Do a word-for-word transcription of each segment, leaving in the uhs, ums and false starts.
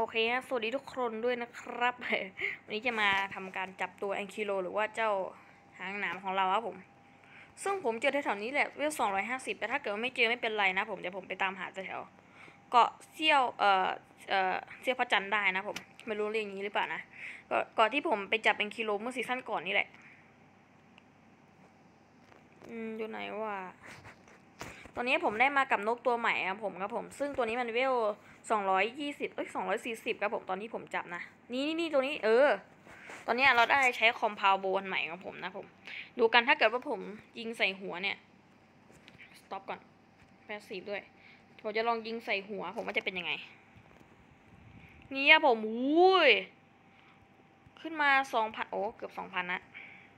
โอเคนะสวัสดีทุกคนด้วยนะครับ วันนี้จะมาทำการจับตัวแองคิโลหรือว่าเจ้าหางหนามของเราครับผมซึ่งผมเจอแถวๆนี้แหละเวลสองร้อยห้าสิบแต่ถ้าเกิดว่าไม่เจอไม่เป็นไรนะผมเดี๋ยวผมไปตามหาแถวเกาะเซี่ยวเอ่อเอ่อเซี่ยวพระจันทร์ได้นะผมไม่รู้เรียกอย่างนี้หรือเปล่านะก็ก่อนที่ผมไปจับแองคิโลเมื่อซีซั่นก่อนนี่แหละอืมอยู่ไหนวะตอนนี้ผมได้มากับนกตัวใหม่ครับผมครับผมซึ่งตัวนี้มันเวลสองร้อยยี่สิบเอ้ยสองร้อยสี่สิบครับผมตอนที่ผมจับนะนี่นี่นี่ตัวนี้เออตอนนี้เราได้ใช้คอมพาวโบนใหม่ของผมนะผมดูกันถ้าเกิดว่าผมยิงใส่หัวเนี่ยสต็อปก่อนแพสซีฟด้วยผมจะลองยิงใส่หัวผมว่าจะเป็นยังไงนี่อะผมอุ้ยขึ้นมาสองพันโอ้เกือบสองพันนะ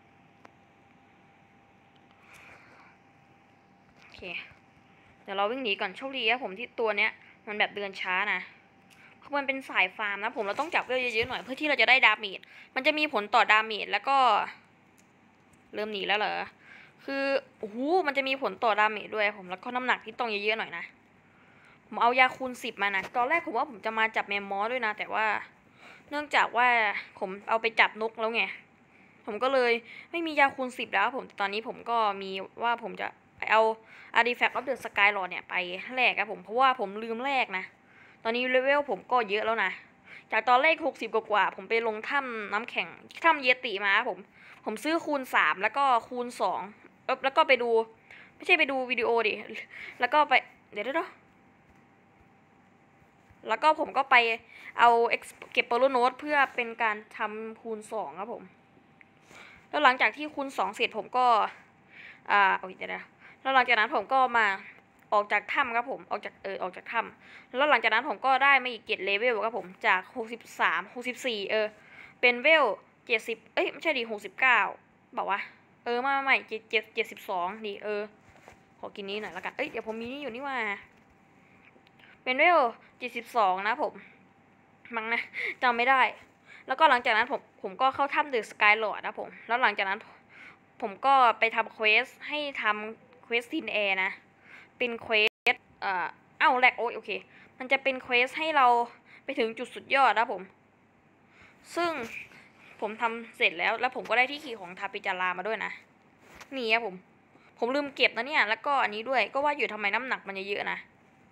โอเคเดี๋ยวเราวิ่งหนีก่อนโชคดีครับผมที่ตัวเนี้ยมันแบบเดินช้านะเพราะมันเป็นสายฟาร์มนะผมเราต้องจับเวลเยอะๆหน่อยเพื่อที่เราจะได้ดาเมจมันจะมีผลต่อดาเมจแล้วก็เริ่มหนีแล้วเหรอคือโอ้โหมันจะมีผลต่อดาเมจด้วยผมแล้วก็น้ำหนักที่ต้องเยอะๆหน่อยนะผมเอายาคูณสิบมานะตอนแรกผมว่าผมจะมาจับแมมมอสด้วยนะแต่ว่าเนื่องจากว่าผมเอาไปจับนกแล้วไงผมก็เลยไม่มียาคูณสิบแล้วผมตอนนี้ผมก็มีว่าผมจะเอา Artifact of the Sky Lord เนี่ยไปแลกครับผมเพราะว่าผมลืมแลกนะตอนนี้เลเวลผมก็เยอะแล้วนะจากตอนแรกหกสิบกว่าๆผมไปลงถ้ำน้ำแข็งถ้ำเยติมาผมผมซื้อคูณสามแล้วก็คูณสองเออแล้วก็ไปดูไม่ใช่ไปดูวิดีโอดิแล้วก็ไปเดี๋ยวเดี๋ยวแล้วก็ผมก็ไปเอาเก็บโปโลโนตเพื่อเป็นการทำคูณสองครับผมแล้วหลังจากที่คูณสองเสร็จผมก็อ่าโอ้ยเดี๋ยวนะแล้วหลังจากนั้นผมก็มาออกจากถ้ำครับผมออกจากเออออกจากถ้ำแล้วหลังจากนั้นผมก็ได้มาอีกเจ็ดเลเวลครับผมจากหกสิบสามหกสิบสี่เออเป็นเวลเจ็ดสิบเอ้ยไม่ใช่ดิหกสิบเก้าบอกว่าเออมาใหม่เจ็ดเจ็ดเจ็ดสิบสองดิเออขอกินนี้หน่อยละกันเอ้ยเดี๋ยวผมมีนี่อยู่นี่ว่าเป็นเวลเจ็ดสิบสองนะผมมั้งนะจำไม่ได้แล้วก็หลังจากนั้นผมผมก็เข้าถ้ำเดอะสกายลอร์ดนะผมแล้วหลังจากนั้นผมก็ไปทำเควสให้ทำเควสทินแอร์นะเป็นเควสเอ่อเอ้าแลกโอ้ยโอเคมันจะเป็นเควสให้เราไปถึงจุดสุดยอดนะผมซึ่งผมทำเสร็จแล้วแล้วผมก็ได้ที่ขี่ของทาปิจารามาด้วยนะนี่ครับผมผมลืมเก็บนะเนี่ยแล้วก็อันนี้ด้วยก็ว่าอยู่ทำไมน้ำหนักมันเยอะๆนะ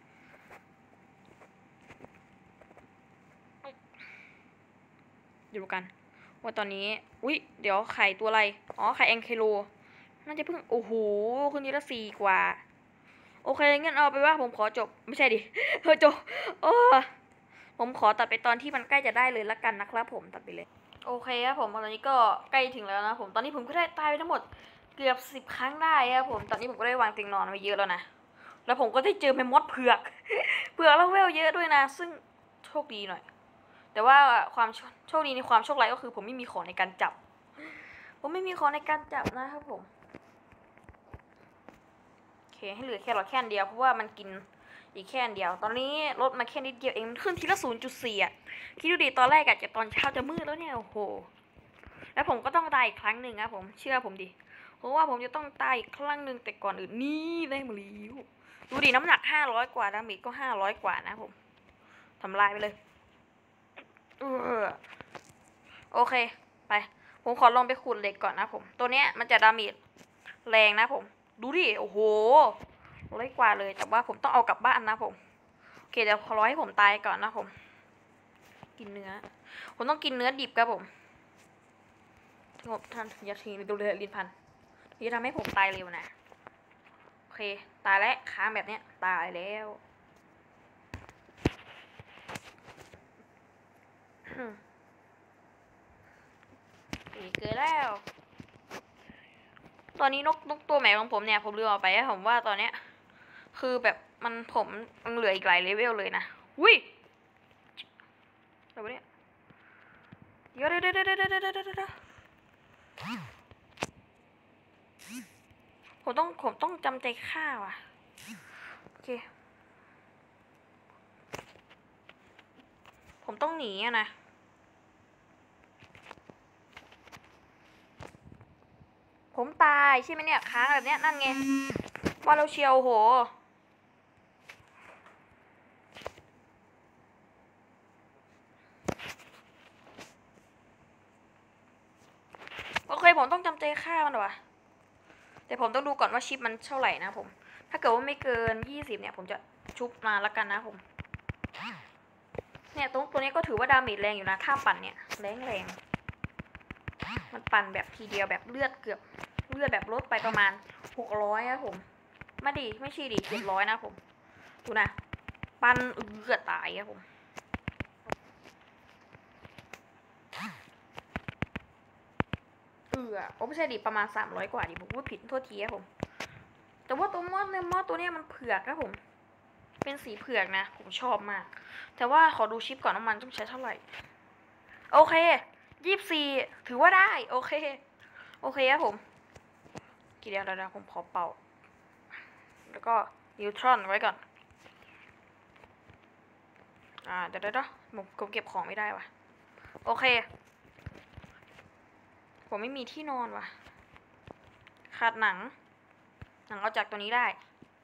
ดูกันว่าตอนนี้อุ๊ยเดี๋ยวไข่ตัวอะไรอ๋อไข่แองเคโลน่าจะเพิ่งโอ้โหขึ้นทีละสี่กว่าโอเคงั้นเอาไปว่าผมขอจบไม่ใช่ดิเออจบโอ้ผมขอตัดไปตอนที่มันใกล้จะได้เลยละกันนะครับผมตัดไปเลยโอเคครับผมตอนนี้ก็ใกล้ถึงแล้วนะผมตอนนี้ผมก็ได้ตายไปทั้งหมดเกือบสิบครั้งได้ครับผมตอนนี้ผมก็ได้วางเตียงนอนไว้เยอะแล้วนะแล้วผมก็ได้เจอแมมมอสเผือกเผือกแล้วเวลเยอะด้วยนะซึ่งโชคดีหน่อยแต่ว่าความโชคดีในความโชคร้ายก็คือผมไม่มีของในการจับผมไม่มีของในการจับนะครับผมโอเคให้เหลือแค่หลอดแค่เดียวเพราะว่ามันกินอีกแค่เดียวตอนนี้ลดมาแค่นิดเดียวเองขึ้นทีละ ศูนย์จุดสี่ อ่ะคิดดูดิตอนแรกอะจะตอนเช้าจะมืดแล้วเนี่ยโอ้โหแล้วผมก็ต้องตายอีกครั้งหนึ่งครับผมเชื่อผมดิเพราะว่าผมจะต้องตายอีกครั้งหนึ่งแต่ก่อนอื่นนี่ได้มาแล้วดูดิน้ำหนักห้าร้อยกว่าดาเมจก็ห้าร้อยกว่านะผมทำลายไปเลยเออโอเคไปผมขอลองไปขุดเหล็กก่อนนะผมตัวเนี้ยมันจะดาเมจแรงนะผมดูดิโอ้โหร้อยกว่าเลยแต่ว่าผมต้องเอากลับบ้านนะผมโอเคเดี๋ยวรอให้ผมตายก่อนนะผมกินเนื้อผมต้องกินเนื้อดิบครับผมงบทันอย่าทิ้งดูเลยลิ้นพันจะทำให้ผมตายเร็วนะโอเคตายแล้วค้างแบบเนี้ยตายแล้วอีกเกินแล้วตอนนี้นกนกตัวใหม่ของผมเนี่ยผมลืมเอาไปนะผมว่าตอนเนี้ยคือแบบมันผมมันเหลืออีกหลายเลเวลเลยนะอุ้ยอะไรวะเนี่ยเดี๋ยวเดี๋ยวเดี๋ยวเดี๋ยวเดี๋ยวเดี๋ยวผมต้องผมต้องจำใจฆ่าว่ะโอเคผมต้องหนีอะนะผมตายใช่ไหมเนี่ยค้างแบบเนี้ยนั่นไงว่าเราเชียวโหผมต้องจำใจฆ่ามันวะแต่ผมต้องดูก่อนว่าชิปมันเท่าไหร่นะผมถ้าเกิดว่าไม่เกินยี่สิบเนี่ยผมจะชุบมาแล้วกันนะผมเนี่ยตรงตัวนี้ก็ถือว่าดาเมจแรงอยู่นะถ้าปั่นเนี่ยแรงแรงมันปั่นแบบทีเดียวแบบเลือดเกือบเลือดแบบลดไปประมาณหกร้อยนะผมไม่ดีไม่ใช่ดีเจ็ดร้อยนะผมดูนะปั่นเลือดตายครับผมเออโอ้ไม่ใช่ดิประมาณสามร้อยกว่าดิผมพูดผิดโทษทีครับผมแต่ว่าตัวมอสเนี่ยมอสตัวเนี้ยมันเผือกครับผมเป็นสีเผือกนะผมชอบมากแต่ว่าขอดูชิปก่อนน้ำมันต้องใช้เท่าไหร่โอเคยี่สิบสี่ถือว่าได้โอเคโอเคครับผมกี่เดียวเดี๋ยวผมขอเป่าแล้วก็นิวทรอนไว้ก่อนอ่าเดี๋ยวเดี๋ยวผมเก็บของไม่ได้ว่ะโอเคผมไม่มีที่นอนว่ะขาดหนังหนังเอาจากตัวนี้ได้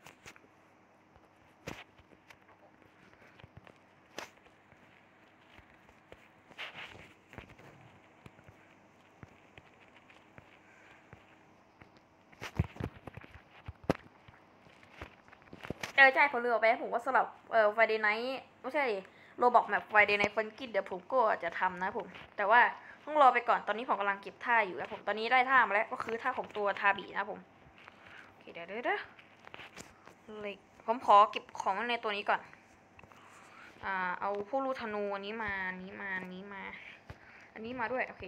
เออใช่ผมลืมไปผมว่าสำหรับเอ่อไฟเดย์ไนท์ไม่ใช่โรบอกแบบไฟเดย์ไนท์ฟันกินเดี๋ยวผมก็จะทำนะผมแต่ว่าต้องรอไปก่อนตอนนี้ผมกำลังเก็บท่าอยู่นะผมตอนนี้ได้ท่ามาแล้วก็คือท่าของตัวทาบีนะผมโอเคเดี๋ยวเดี๋ยวเลยผมขอเก็บของในตัวนี้ก่อนอ่าเอาพวกลูกธนูอันนี้มาอันนี้มาอันนี้มาอันนี้มาด้วยโอเค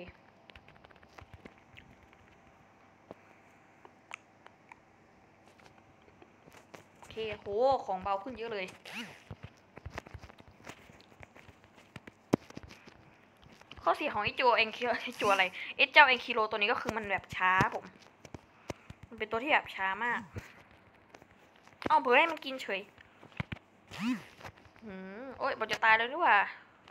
โอเคโหของเบาขึ้นเยอะเลยข้อเสียของไอ้โจเอ็นคิไอ้โจอะไรไอ้เจ้าเอ็นคิโลตัวนี้ก็คือมันแบบช้าผมมันเป็นตัวที่แบบช้ามากเอาเผื่อให้มันกินเฉยหืมโอ้ยบอจะตายเลยหรือว่า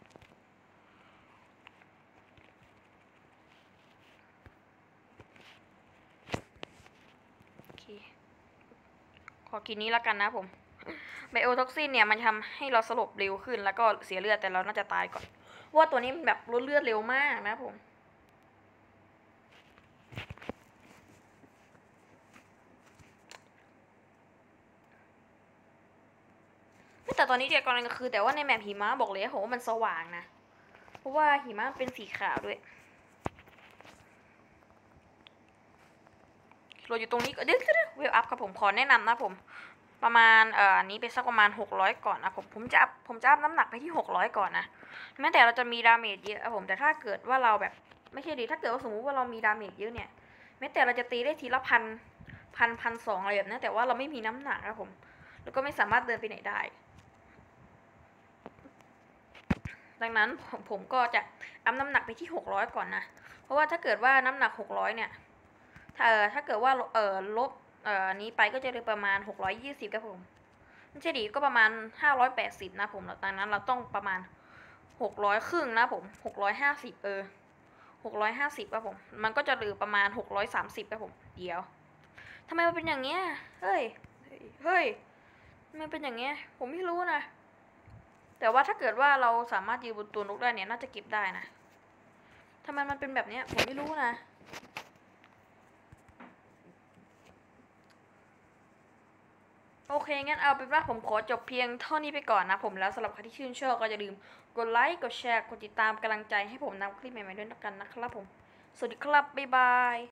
โอเคขอกินนี้แล้วกันนะผมไบโอท็อกซินเนี่ยมันทำให้เราสลบเร็วขึ้นแล้วก็เสียเลือดแต่เราน่าจะตายก่อนว่าตัวนี้มันแบบลดเลือดเร็วมากนะผมแต่ตอนนี้เดียวกำลังก็คือแต่ว่าในแมปหิมะบอกเลยโหมันสว่างนะเพราะว่าหิมะเป็นสีขาวด้วยเราอยู่ตรงนี้ก็เดี๋ยวเวลอัพครับผมขอแนะนำนะผมประมาณเอ่อนี้ไปสักประมาณหกร้อยก่อนนะผมผมจะอัพผมจะอัพน้ำหนักไปที่หกร้อยก่อนนะแม้แต่เราจะมีดาเมจเยอะผมแต่ถ้าเกิดว่าเราแบบไม่ใช่ดีถ้าเกิดว่าสมมุติว่าเรามีดาเมจเยอะเนี่ยแม้แต่เราจะตีได้ทีละพันพันพันสองอะไรแบบนี้แต่ว่าเราไม่มีน้ำหนักนะผมแล้วก็ไม่สามารถเดินไปไหนได้ดังนั้นผมผมก็จะอัพน้ำหนักไปที่หกร้อยก่อนนะเพราะว่าถ้าเกิดว่าน้ำหนักหกร้อยเนี่ยถ้าเออถ้าเกิดว่าเออลบเอ่อนี้ไปก็จะได้ประมาณหกร้อยยี่สิบครับผมไม่ใช่ดีก็ประมาณห้าร้อยแปดสิบนะผมดังนั้นเราต้องประมาณหกร้อยครึ่งนะผมหกร้อยห้าสิบเออหกร้อยห้าสิบครับผมมันก็จะเหลือประมาณหกร้อยสามสิบครับผมเดี๋ยวทำไมมันเป็นอย่างเงี้ยเฮ้ยเฮ้ยมันเป็นอย่างเงี้ยผมไม่รู้นะแต่ว่าถ้าเกิดว่าเราสามารถยืนบนตัวนกได้เนี่ยน่าจะเก็บได้นะทำไมมันเป็นแบบเนี้ยผมไม่รู้นะโอเคงั้นเอาเป็นว่าผมขอจบเพียงเท่านี้ไปก่อนนะผมแล้วสำหรับใครที่ชื่นชอบก็อย่าลืมกดไลค์กดแชร์กดติดตามกำลังใจให้ผมนำคลิปใหม่ๆด้วยกันนะครับผมสวัสดีครับบ๊ายบาย